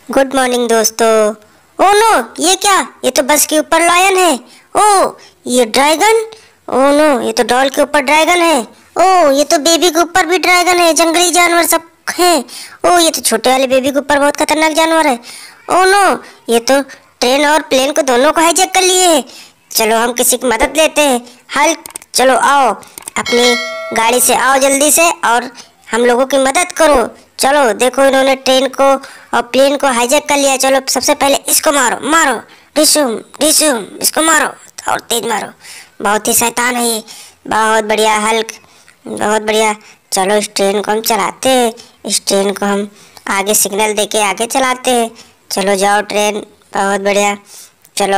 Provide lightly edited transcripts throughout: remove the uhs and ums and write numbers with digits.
Good morning दोस्तों। Oh no, ये क्या? ये तो बस के ऊपर लायन है। ओ ये ड्रैगन। ओ नो, ये तो डॉल के ऊपर ड्रैगन है। ओ ये तो बेबी के ऊपर भी ड्रैगन है। जंगली जानवर सब हैं। ओ ये तो छोटे वाले बेबी के ऊपर बहुत खतरनाक जानवर है। ओ नो, ये तो ट्रेन और प्लेन को दोनों को हाईजैक कर लिए है। चलो हम किसी की मदद लेते हैं। हल्क, चलो आओ, अपनी गाड़ी से आओ जल्दी से और हम लोगों की मदद करो। चलो देखो, इन्होंने ट्रेन को और प्लेन को हाईजैक कर लिया। चलो सबसे पहले इसको मारो, मारो, डिशुम डिशुम, इसको मारो और तेज मारो। बहुत ही शैतान है ये। बहुत बढ़िया हल्क, बहुत बढ़िया। चलो इस ट्रेन को हम चलाते हैं। इस ट्रेन को हम आगे सिग्नल देके आगे चलाते हैं। चलो जाओ ट्रेन, बहुत बढ़िया। चलो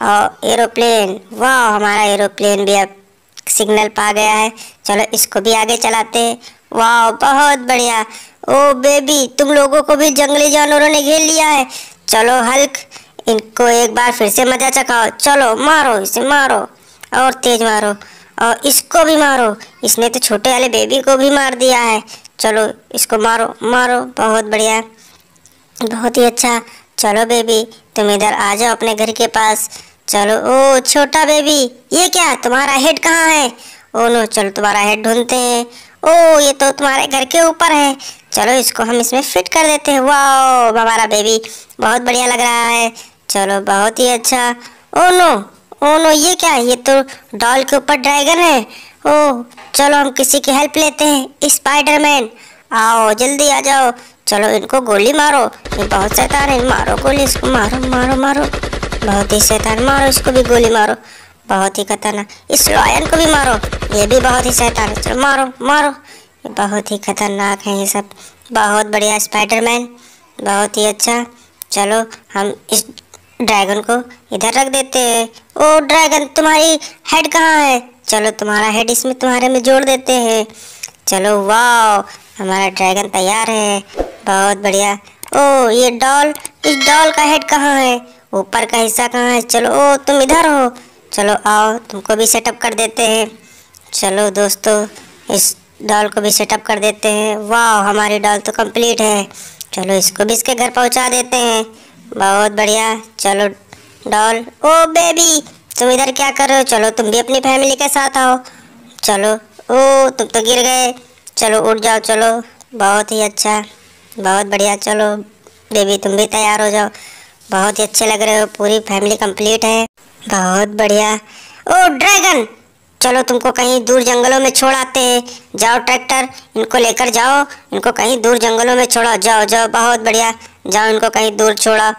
और एरोप्लेन, वाह हमारा एरोप्लेन भी अब सिग्नल पा गया है। चलो इसको भी आगे चलाते हैं। वाह बहुत बढ़िया। ओ बेबी, तुम लोगों को भी जंगली जानवरों ने घेर लिया है। चलो हल्क, इनको एक बार फिर से मजा चखाओ। चलो मारो, इसे मारो और तेज मारो और इसको भी मारो। इसने तो छोटे वाले बेबी को भी मार दिया है। चलो इसको मारो, मारो, बहुत बढ़िया, बहुत ही अच्छा। चलो बेबी, तुम इधर आ जाओ अपने घर के पास। चलो ओ छोटा बेबी, ये क्या, तुम्हारा हेड कहाँ है? ओ नो, चलो तुम्हारा हेड ढूंढते हैं। ओ ये तो तुम्हारे घर के ऊपर है। चलो इसको हम इसमें फिट कर देते हैं। वाह हमारा बेबी बहुत बढ़िया लग रहा है। चलो बहुत ही अच्छा। ओ नो, ओ नो, ये क्या, ये तो डॉल के ऊपर ड्रैगन है। ओ चलो हम किसी की हेल्प लेते हैं। स्पाइडरमैन आओ जल्दी आ जाओ। चलो इनको गोली मारो, ये बहुत शैतान है। मारो गोली, इसको मारो मारो मारो, बहुत ही शैतान। मारो इसको भी गोली मारो, बहुत ही खतरनाक। इस लायन को भी मारो, ये भी बहुत ही शैतान है। चलो मारो मारो, ये बहुत ही खतरनाक है ये सब। बहुत बढ़िया स्पाइडरमैन, बहुत ही अच्छा। चलो हम इस ड्रैगन को इधर रख देते हैं। ओ ड्रैगन, तुम्हारी हेड कहाँ है? चलो तुम्हारा हेड इसमें तुम्हारे में जोड़ देते हैं। चलो वाह, हमारा ड्रैगन तैयार है, बहुत बढ़िया। ओ ये डॉल, इस डॉल का हेड कहाँ है? ऊपर का हिस्सा कहाँ है? चलो ओ तुम इधर हो। चलो आओ, तुमको भी सेटअप कर देते हैं। चलो दोस्तों, इस डॉल को भी सेटअप कर देते हैं। वाह हमारी डॉल तो कंप्लीट है। चलो इसको भी इसके घर पहुंचा देते हैं। बहुत बढ़िया। चलो डॉल, ओ बेबी, तुम इधर क्या कर रहे हो? चलो तुम भी अपनी फैमिली के साथ आओ। चलो ओ तुम तो गिर गए। चलो उठ जाओ। चलो बहुत ही अच्छा, बहुत बढ़िया। चलो बेबी तुम भी तैयार हो जाओ, बहुत ही अच्छे लग रहे हो। पूरी फैमिली कंप्लीट है, बहुत बढ़िया। ओ ड्रैगन, चलो तुमको कहीं दूर जंगलों में छोड़ आते हैं। जाओ ट्रैक्टर, इनको लेकर जाओ, इनको कहीं दूर जंगलों में छोड़ो। जाओ जाओ, बहुत बढ़िया, जाओ इनको कहीं दूर छोड़ा।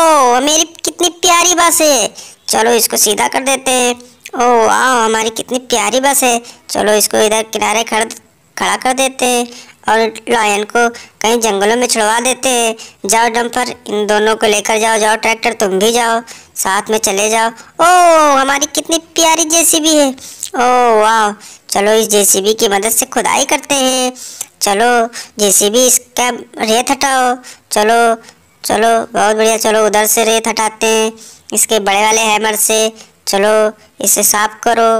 ओ मेरी कितनी प्यारी बस है। चलो इसको सीधा कर देते हैं। ओ वाह हमारी कितनी प्यारी बस है। चलो इसको इधर किनारे खड़ा कर देते हैं और लायन को कहीं जंगलों में छुड़वा देते हैं। जाओ डंपर, इन दोनों को लेकर जाओ। जाओ ट्रैक्टर, तुम भी जाओ, साथ में चले जाओ। ओ हमारी कितनी प्यारी जेसीबी है। ओ वाह, चलो इस जेसीबी की मदद से खुदाई करते हैं। चलो जेसीबी, इसका रेत हटाओ। चलो चलो बहुत बढ़िया। चलो उधर से रेत हटाते हैं इसके बड़े वाले हैमर से। चलो इसे साफ करो।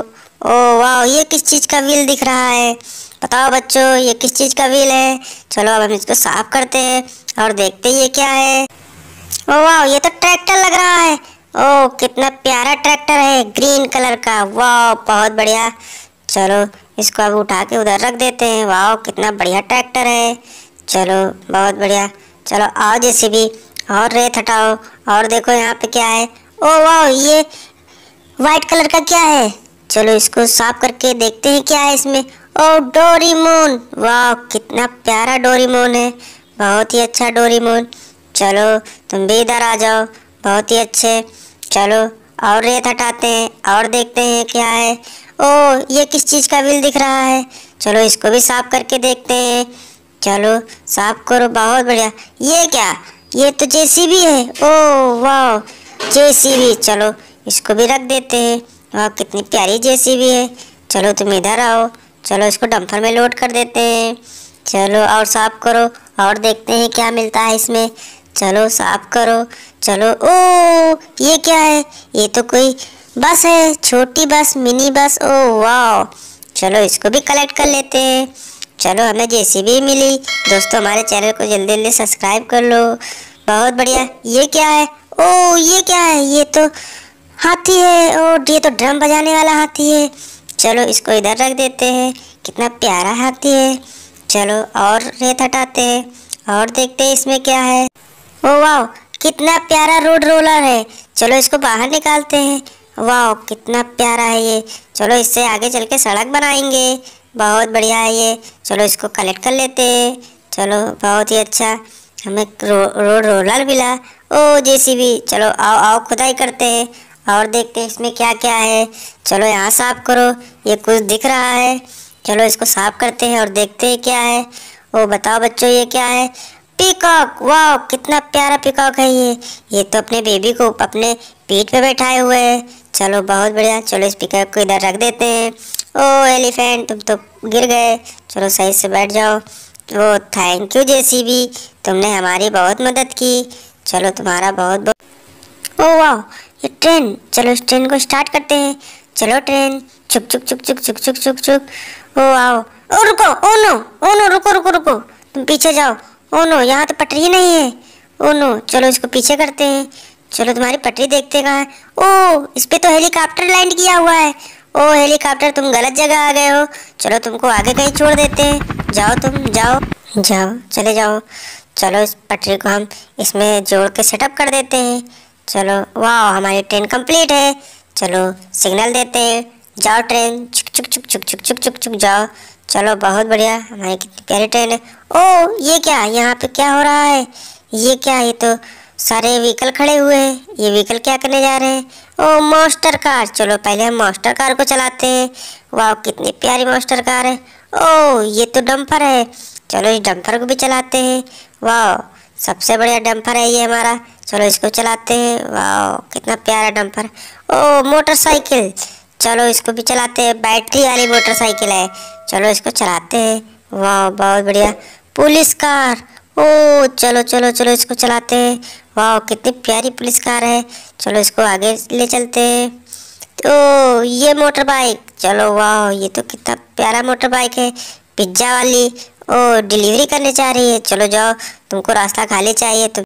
ओ वाह, ये किस चीज़ का व्हील दिख रहा है? बताओ बच्चों, ये किस चीज़ का व्हील है? चलो अब हम इसको साफ करते हैं और देखते हैं ये क्या है। ओ वाह, ये तो ट्रैक्टर लग रहा है। ओ कितना प्यारा ट्रैक्टर है, ग्रीन कलर का। वाह बहुत बढ़िया। चलो इसको अब उठा के उधर रख देते हैं। वाह कितना बढ़िया ट्रैक्टर है। चलो बहुत बढ़िया। चलो आओ जेसीबी, और रेत हटाओ और देखो यहाँ पे क्या है। ओ वाह, ये वाइट कलर का क्या है? चलो इसको साफ करके देखते हैं क्या है इसमें। ओ डोरीमोन, वाह कितना प्यारा डोरीमोन है, बहुत ही अच्छा डोरीमोन। चलो तुम भी इधर आ जाओ, बहुत ही अच्छे। चलो और रेत हटाते हैं और देखते हैं क्या है। ओ ये किस चीज़ का व्हील दिख रहा है? चलो इसको भी साफ करके देखते हैं। चलो साफ करो, बहुत बढ़िया। ये क्या, ये तो जेसीबी है। ओ वाह जेसीबी, चलो इसको भी रख देते हैं। वाह कितनी प्यारी जेसीबी है। चलो तुम इधर आओ। चलो इसको डंपर में लोड कर देते हैं। चलो और साफ करो और देखते हैं क्या मिलता है इसमें। चलो साफ करो। चलो ओ ये क्या है? ये तो कोई बस है, छोटी बस, मिनी बस। ओ वाह, चलो इसको भी कलेक्ट कर लेते हैं। चलो हमें जेसीबी मिली। दोस्तों हमारे चैनल को जल्दी जल्दी सब्सक्राइब कर लो, बहुत बढ़िया। ये क्या है? ओ ये क्या है? ये तो हाथी है। ओ ये तो ड्रम बजाने वाला हाथी है। चलो इसको इधर रख देते हैं। कितना प्यारा हाथी है। चलो और रेत हटाते हैं और देखते हैं इसमें क्या है। ओ वाह, कितना प्यारा रोड रोलर है। चलो इसको बाहर निकालते हैं। वाह कितना प्यारा है ये। चलो इससे आगे चल के सड़क बनाएंगे। बहुत बढ़िया है ये। चलो इसको कलेक्ट कर लेते हैं। चलो बहुत ही अच्छा, हमें रोड रोलर मिला। ओ जेसीबी, चलो आओ आओ खुदाई करते हैं और देखते हैं इसमें क्या क्या है। चलो यहाँ साफ करो, ये कुछ दिख रहा है। चलो इसको साफ करते हैं और देखते हैं क्या है। ओ बताओ बच्चों ये क्या है? पीकॉक। वाह कितना प्यारा पीकॉक है ये तो अपने बेबी को अपने पीठ पे बैठाए हुए है। चलो बहुत बढ़िया। चलो इस पीकॉक को इधर रख देते हैं। ओ एलिफेंट, तुम तो गिर गए। चलो सही से बैठ जाओ। तो थैंक यू जेसीबी, तुमने हमारी बहुत मदद की। चलो तुम्हारा बहुत बहुत। ओ वाह ये ट्रेन। चलो इस ट्रेन को स्टार्ट करते हैं। चलो ट्रेन चुक चुक चुक चुक चुक चुक चुक चुक। ओ आओ। ओ रुको, ओ नो, ओ नो, रुको रुको रुको, तुम पीछे जाओ। ओ नो यहाँ तो पटरी नहीं है। ओ नो, चलो इसको पीछे करते हैं। चलो तुम्हारी पटरी देखते कहाँ है। ओ इस पे तो हेलीकॉप्टर लैंड किया हुआ है। ओ हेलीकॉप्टर, तुम गलत जगह आ गए हो। चलो तुमको आगे कहीं छोड़ देते हैं। जाओ तुम जाओ जाओ, चले जाओ। चलो इस पटरी को हम इसमें जोड़ के सेटअप कर देते हैं। चलो वाह हमारी ट्रेन कंप्लीट है। चलो सिग्नल देते हैं। जाओ ट्रेन, चुक चुक चुक चुक चुक चुक चुक चुक जाओ। चलो बहुत बढ़िया, हमारी कितनी प्यारी ट्रेन है। ओ ये क्या, यहाँ पे क्या हो रहा है? ये क्या, ये तो सारे व्हीकल खड़े हुए हैं। ये व्हीकल क्या करने जा रहे हैं? Oh monster car. चलो पहले हम मॉन्स्टर कार को चलाते हैं। वाह कितनी प्यारी मॉन्स्टर कार है। ओ ये तो डंपर है। चलो इस डंपर को भी चलाते हैं। वाह सबसे बढ़िया डंपर है ये हमारा। चलो इसको चलाते हैं। वाह कितना प्यारा डंपर। ओ मोटरसाइकिल, चलो इसको भी चलाते हैं। बैटरी वाली मोटरसाइकिल है। चलो इसको चलाते हैं। वाह बहुत बढ़िया। Police car. ओ चलो चलो चलो इसको चलाते हैं। वाह कितनी प्यारी पुलिस कार है। चलो इसको आगे ले चलते हैं। तो ये मोटर बाइक। चलो वाह ये तो कितना प्यारा मोटर बाइक है। पिज्जा वाली। ओ डिलीवरी करने जा रही है। चलो जाओ, तुमको रास्ता खाली चाहिए तो